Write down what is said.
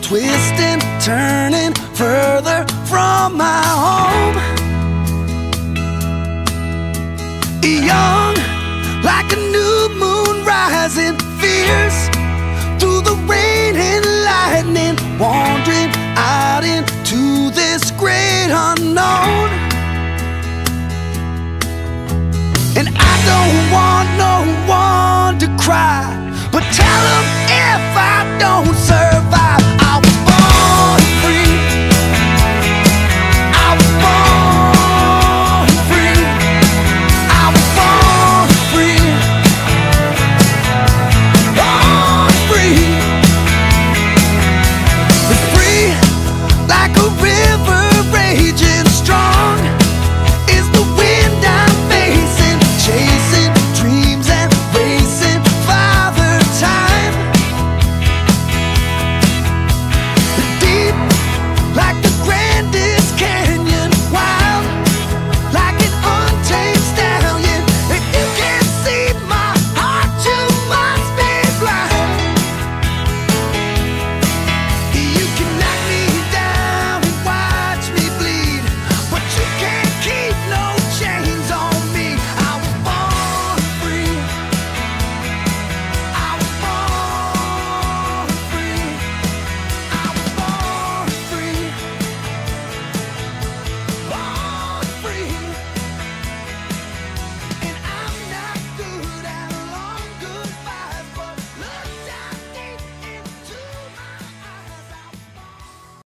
twisting, turning further from my home. Young, like a new moon rising fierce through the rain and lightning, wandering out into this great unknown. And I don't want no one to cry